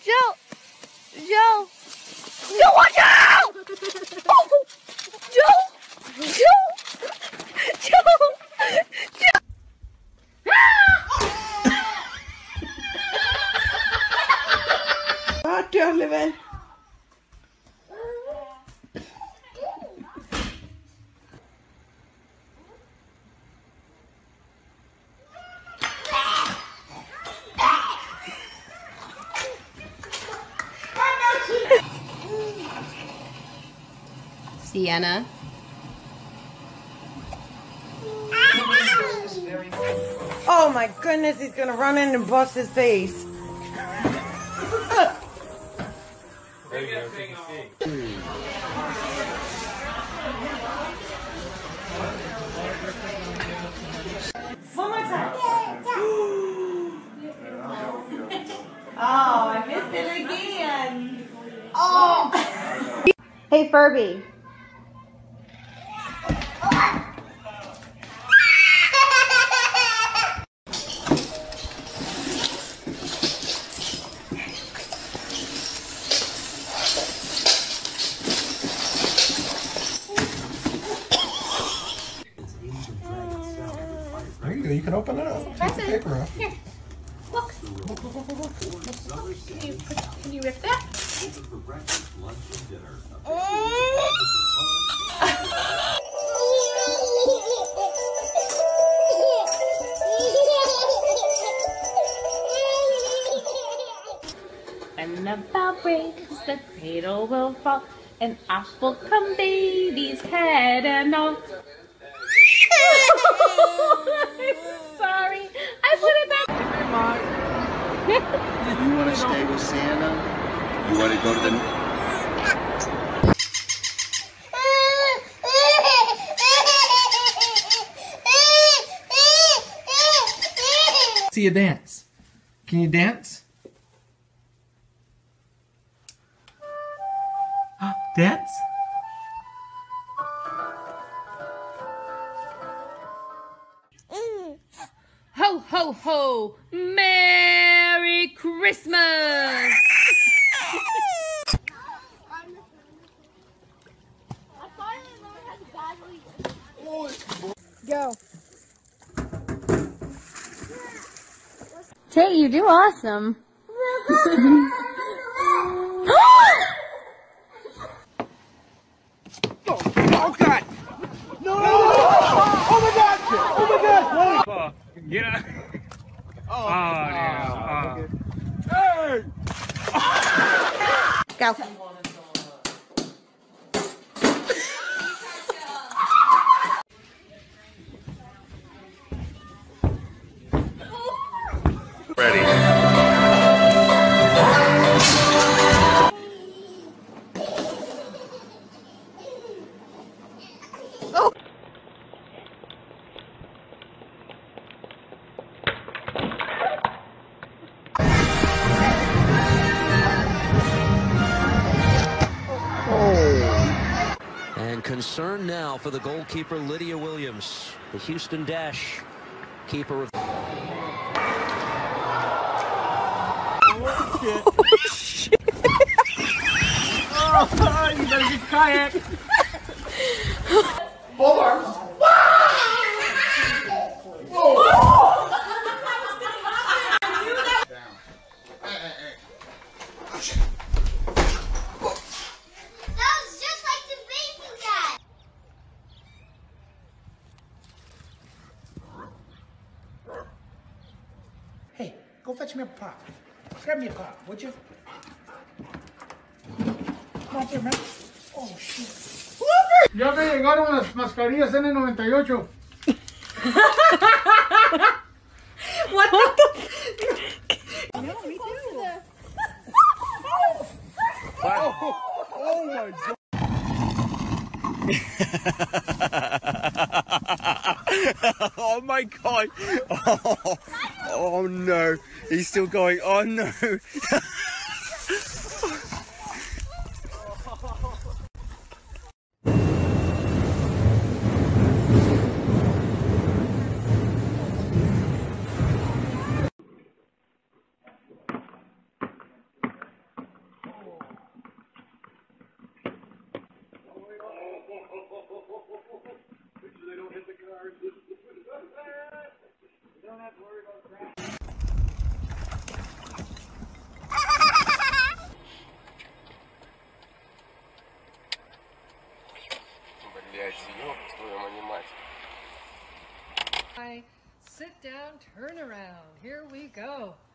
Joe! Joe! Joe, watch out! Oh! Joe! Joe! Joe! Joe! Vart är Oliver? Sienna. Oh my goodness, he's gonna run in and bust his face. One more time. Oh, I missed it again. Oh. Hey, Furby. There you go. You can open it up. Take the paper off. Here. Look. Can you rip that? When the bell breaks, the cradle will fall, and off will come baby's head and all. I'm sorry. I put it back. You want to stay with Santa? You want to go to the... See you dance. Can you dance? Dance? Ho, ho, ho! Merry Christmas! Go. Tay, you do awesome. Oh, God! No! Oh, my God! Oh, my God! Get out. Oh, Hey! Go. Ready. And concern now for the goalkeeper, Lydia Williams, the Houston Dash keeper. Oh, shit. Oh, you better get kayak. Both arms. Hey, go fetch me a pop. Grab me a pop, would you? Come on here, man. Oh, shit. Ya me llegaron las mascarillas N98. What the? No, me too. Oh, my God. Oh my God. Oh no. He's still going. Oh no. turnaround. Here we go.